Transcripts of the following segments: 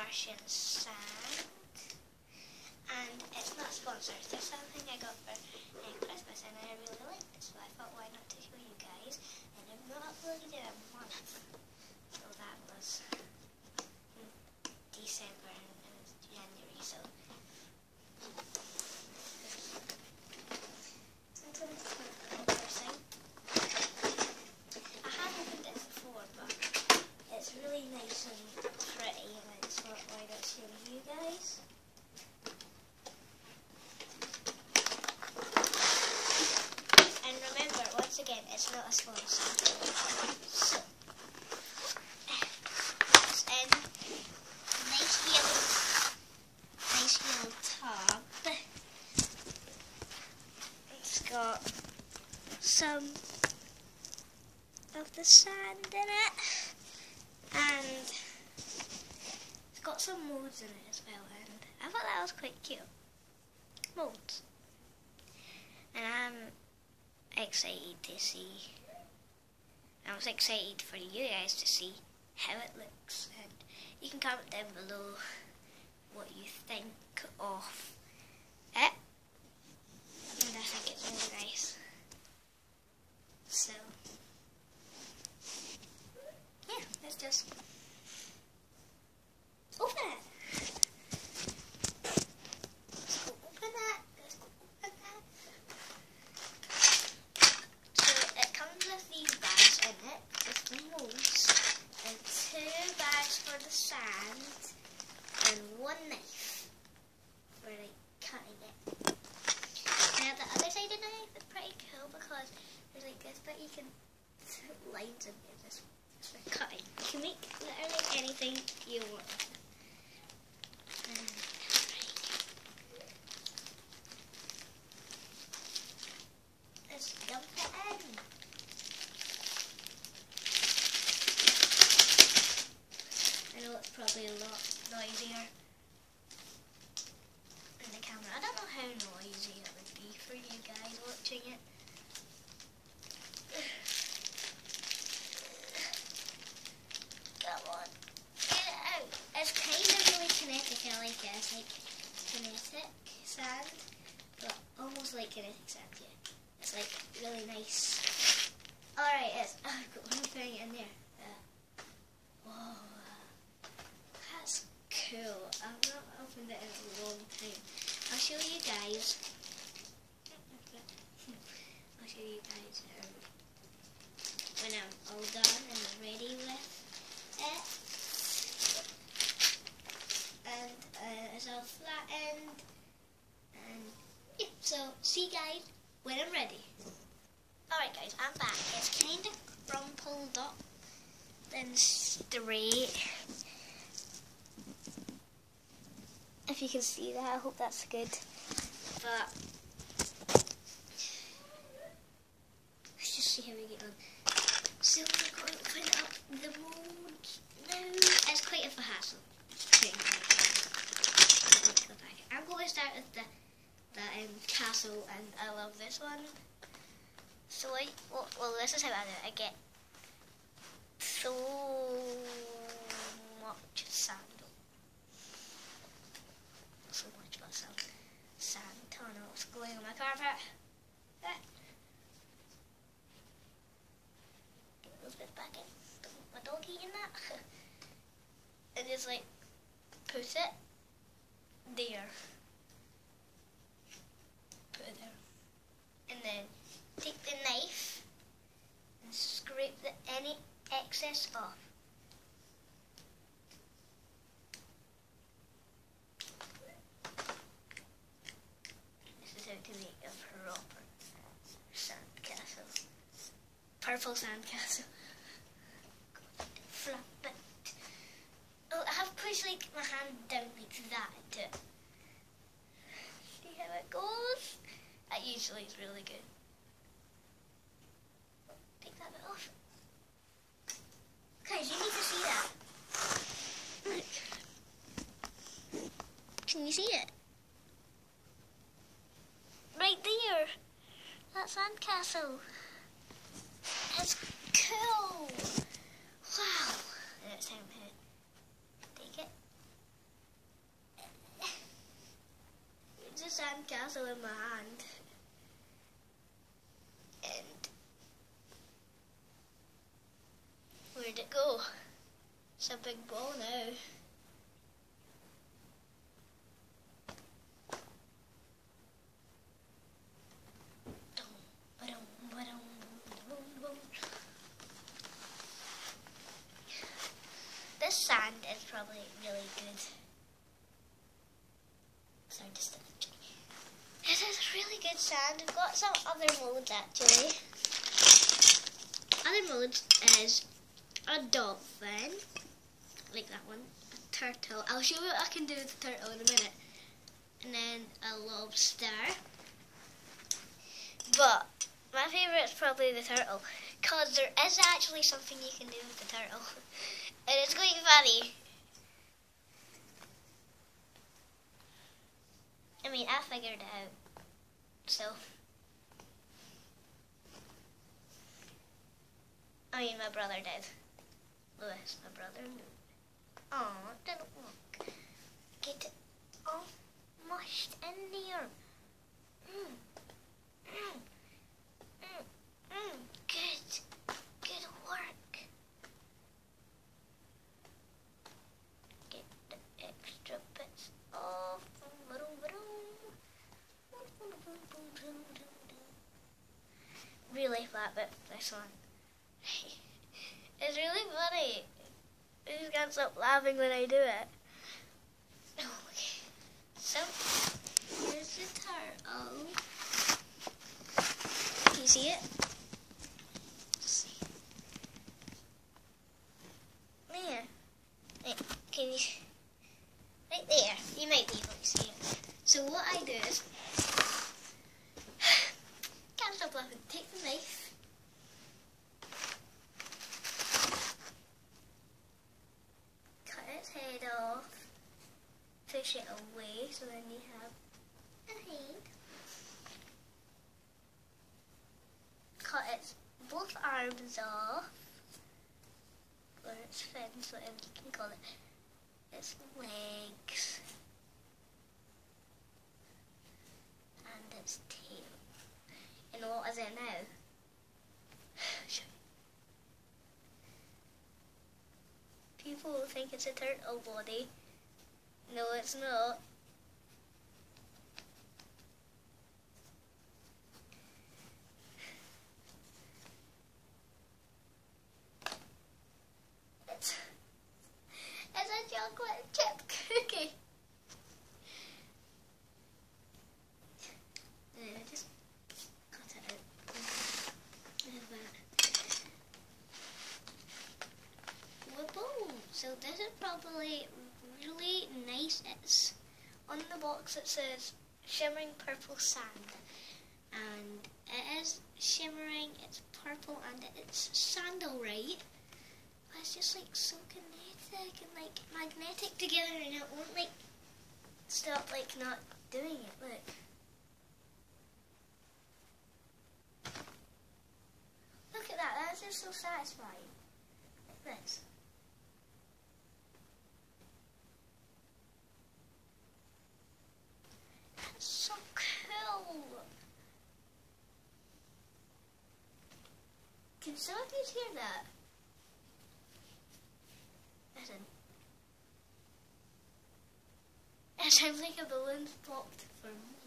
Martian sand. And it's not sponsored. It's something I got for Christmas and I really liked it. So I thought, why not to show you guys? And I've not uploaded in a month. So that was December and it was January. So I have opened it before, but it's really nice and pretty, and I just thought, why not show you guys? And remember, once again, it's not a sponsor. So, it's in nice yellow tub. It's got some of the sand in it, and it's got some molds in it as well, and I thought that was quite cute. Molds. And I'm excited to see, I was excited for you guys to see how it looks, and you can comment down below what you think of it, and I think it's really nice. So yeah, let's just open it. Let's go open that. Let's go open that. So it comes with these bags in it, with the molds, and 2 bags for the sand, and 1 knife for like cutting it. Now the other side of the knife is pretty cool because there's like this, but you can put lines in there. This for cutting. You can make literally anything you want. Let's dump it in. I know it's probably a lot noisier in the camera. I don't know how noisy it would be for you guys watching it. Come on, get it out. It's kind of really kinetic. I like it. It's like kinetic sand, but almost like kinetic sand, yeah. It's like really nice. Alright, I've got one thing in there. Whoa, that's cool. I've not opened it in a long time. I'll show you guys. I'll show you guys when I'm all done and ready with it. And it's all flattened. And yeah, so see you guys when I'm ready. Alright guys, I'm back. It's kind of rumpled up and straight. If you can see that, I hope that's good. But let's just see how we get on. So we're going to put up the mold now. It's quite a hassle. I'm going to start with the castle, and I love this one. So well, this is how I do it. I get so much sand. So much but some sand. Oh no, it's going on my carpet. Get those bits back in. Don't want my dog eating that. And just like put it there. Put it there. And then take the knife and scrape any excess off. This is how to make a proper sandcastle. Purple sandcastle. Flap it. Oh, I have pushed like my hand down like that to see how it goes. That usually is really good. Take that bit off. Guys, you need to see that. Look. Can you see it? Right there. That sandcastle. It's cool. Wow. And it's time to take it sandcastle in my hand. And where'd it go? It's a big ball now. This sand is probably really good. Sorry, just this is really good sand. I've got some other modes actually. Other modes is a dolphin, like that one, a turtle. I'll show you what I can do with the turtle in a minute. And then a lobster. But my favourite is probably the turtle, because there is actually something you can do with the turtle. And it's quite funny. I mean, I figured it out. So, I mean, my brother did. Lewis, my brother knew. Oh, it didn't work. Get it all mushed in there. Good. Good work. Get the extra bits off. Really flat bit, this one. It's really funny. I just can't stop laughing when I do it. Okay. So, here's the turtle. Can you see it? There. Wait, can you? Right there. You might be able to see it. So what I do is, can't stop laughing. Take the knife. Cut its head off. Push it away so then you have a head. Cut its both arms off. Or its fins, whatever you can call it. Its legs. And its tail. And what is it now? People will think it's a turtle body. No, it's not. It's a chocolate chip cookie. Just cut it out. Whoa, so this is probably really nice. It's on the box it says shimmering purple sand. And it is shimmering, it's purple and it's sand alright. But it's just like so kinetic and like magnetic together and it won't like stop like not doing it. Look. Look at that, that's just so satisfying. Like this. That's so cool. Can some of you hear that? Listen. It sounds like a balloon's popped for me.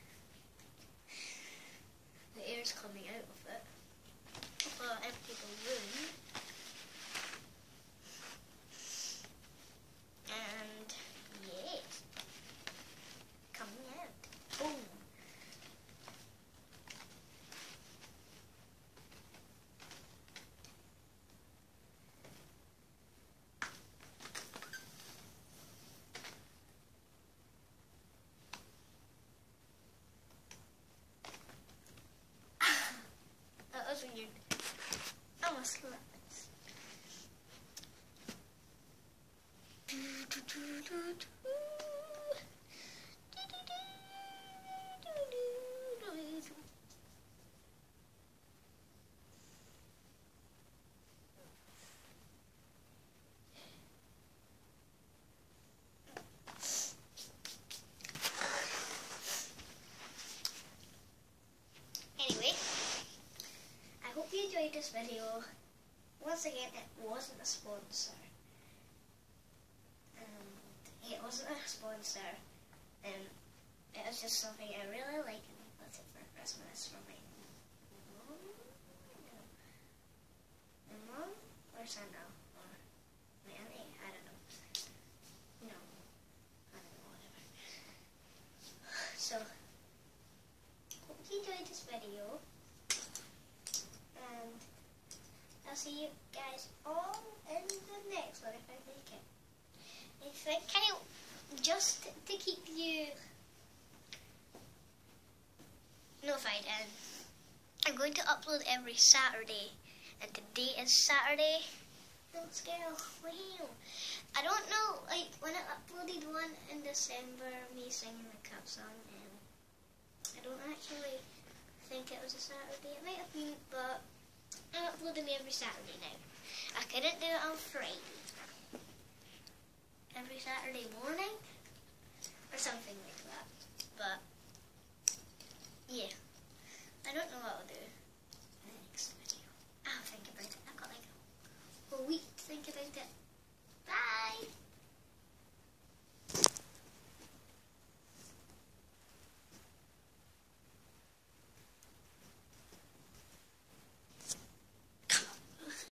The air's coming out of it. Of an empty balloon. And yes, coming out. Boom. That was weird. I must slap this. this video. Once again, it wasn't a sponsor. It wasn't a sponsor. It was just something I really liked and I got it for Christmas from my mom. My mom or Santa or my auntie. I don't know. No, I don't know. Whatever. So, hope you enjoyed this video, and I'll see you guys all in the next one if I make it. If I kind of just to keep you notified, and I'm going to upload every Saturday, and today is Saturday. Don't scale. Wow. I don't know, like when I uploaded one in December, me singing the cup song, and I don't actually think it was a Saturday. It might have been, but I'm uploading every Saturday now. I couldn't do it on Friday. Every Saturday morning or something like that. But yeah, I don't know what I'll do in the next video. I'll think about it. I've got like a week to think about it.